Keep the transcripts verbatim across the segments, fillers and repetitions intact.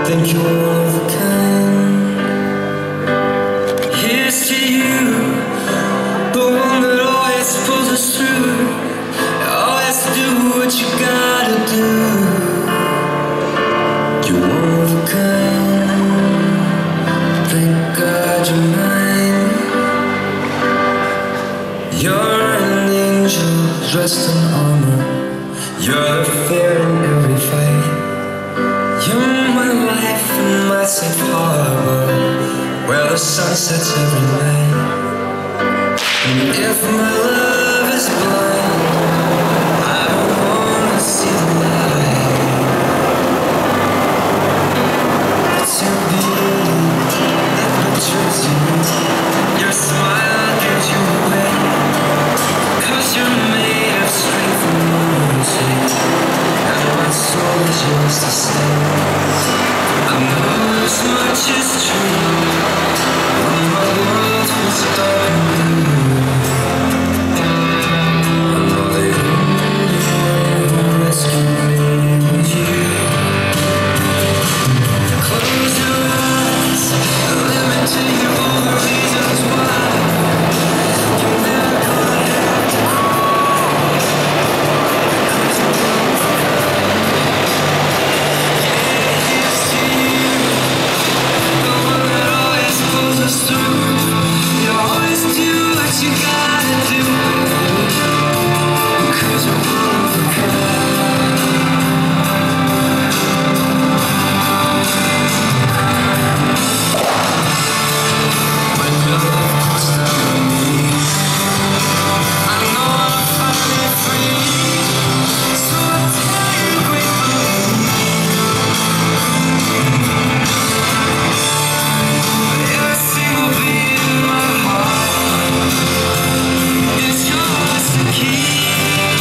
think you're one of a kind. Here's to you, the one that always pulls us through. Always do what you gotta do. You're one of a kind. Thank God you're mine. You're an angel dressed in armor. You're the fear in every fight. You're my life and my safe harbor, where the sun sets every night. And if my love is blind, I don't wanna see the light. It's your beauty that pictures you. Your smile gives you away, 'cause you're made of strength and mercy, and my soul is yours to stay. I know this much is true, when my world was dark and blue. I know the only one who rescued me was you. Close your eyes and let me tell you all the reasons why you're never gonna have to cry. Here's to you, the one that always pulls us through. You always do what you gotta do, 'cause you're one of a kind. When your love comes down on me, I know I'll find it free. So I tell you gratefully, every single beat in my heart is yours to keep.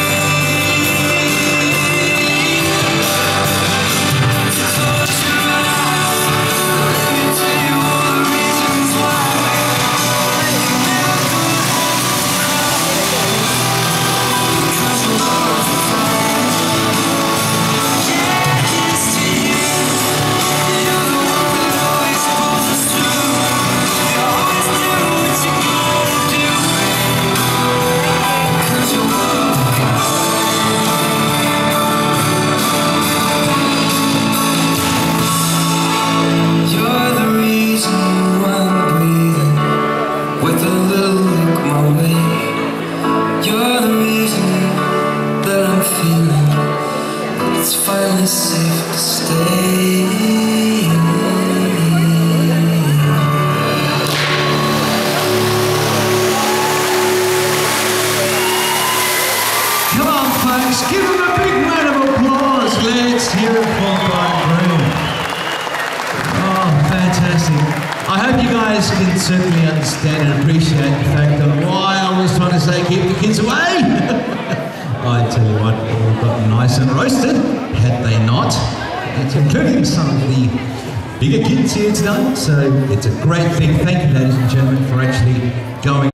Close your eyes, let me tell you all the reasons why you're never gonna have to cry, 'cause you're one of a kind. Yeah, here's to you, you're the one that always pulls us through. You always do what you gotta do, 'cause you're one of a kind. You're the reason why I'm breathing with a little look my way. You're the reason that I'm feeling it's finally safe to stay. Come on, folks, give them a big round of applause. Let's hear it for Brian Green. Oh, fantastic. I hope you guys can certainly understand and appreciate the fact that why I was trying to say keep the kids away. I tell you what, they all got nice and roasted, had they not. It's including some of the bigger kids here today, so it's a great thing. Thank you, ladies and gentlemen, for actually going